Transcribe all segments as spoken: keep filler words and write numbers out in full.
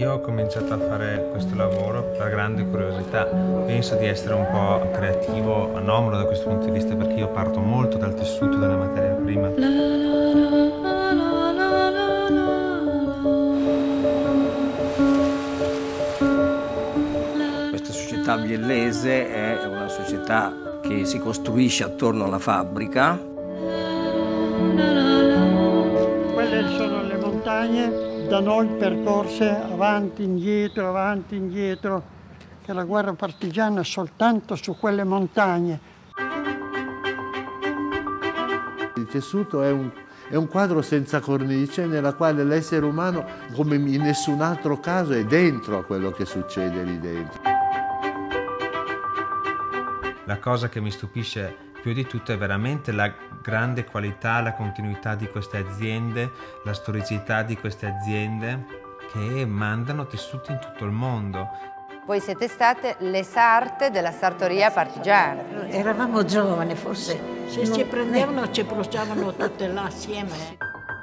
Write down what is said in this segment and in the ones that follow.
Io ho cominciato a fare questo lavoro per grande curiosità. Penso di essere un po' creativo, anomalo da questo punto di vista, perché io parto molto dal tessuto della materia prima. Questa società biellese è una società che si costruisce attorno alla fabbrica. Quelle sono le montagne da noi percorse avanti, indietro, avanti, indietro, che la guerra partigiana soltanto su quelle montagne. Il tessuto è un, è un quadro senza cornice nella quale l'essere umano, come in nessun altro caso, è dentro a quello che succede lì dentro. La cosa che mi stupisce più di tutto è veramente la grande qualità, la continuità di queste aziende, la storicità di queste aziende che mandano tessuti in tutto il mondo. Voi siete state le sarte della sartoria partigiana. Eravamo giovani, forse. Se ci prendevano ci bruciavano tutte là assieme.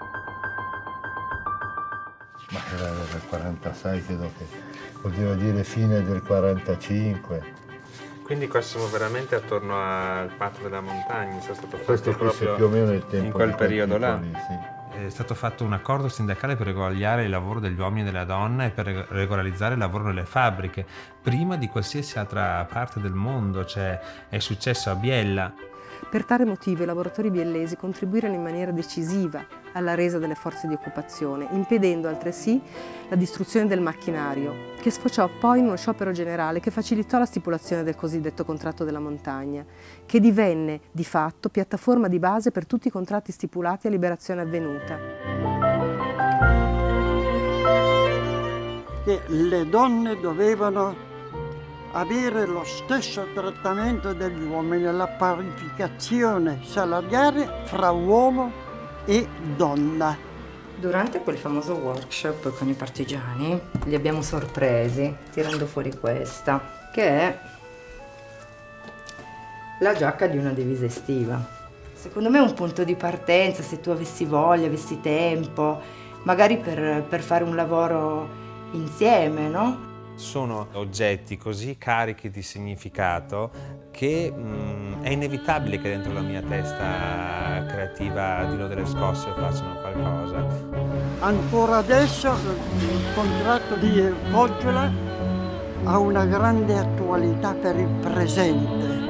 Ma era del quarantasei, credo che poteva dire fine del quarantacinque. Quindi qua siamo veramente attorno al patto della montagna, è stato fatto Questo proprio più o meno il tempo in quel di periodo là. lì, sì. È stato fatto un accordo sindacale per regolarizzare il lavoro degli uomini e delle donne e per regolarizzare il lavoro nelle fabbriche, prima di qualsiasi altra parte del mondo, cioè è successo a Biella. Per tale motivo i lavoratori biellesi contribuirono in maniera decisiva alla resa delle forze di occupazione, impedendo altresì la distruzione del macchinario, che sfociò poi in uno sciopero generale che facilitò la stipulazione del cosiddetto contratto della montagna, che divenne di fatto piattaforma di base per tutti i contratti stipulati a liberazione avvenuta. Che le donne dovevano avere lo stesso trattamento degli uomini, la parificazione salariale fra uomo e donna. Durante quel famoso workshop con i partigiani li abbiamo sorpresi tirando fuori questa, che è la giacca di una divisa estiva. Secondo me è un punto di partenza, se tu avessi voglia, avessi tempo, magari per, per fare un lavoro insieme, no? Sono oggetti così carichi di significato che mh, è inevitabile che dentro la mia testa creativa Dino delle Scosse facciano qualcosa. Ancora adesso il contratto di Poggiola ha una grande attualità per il presente.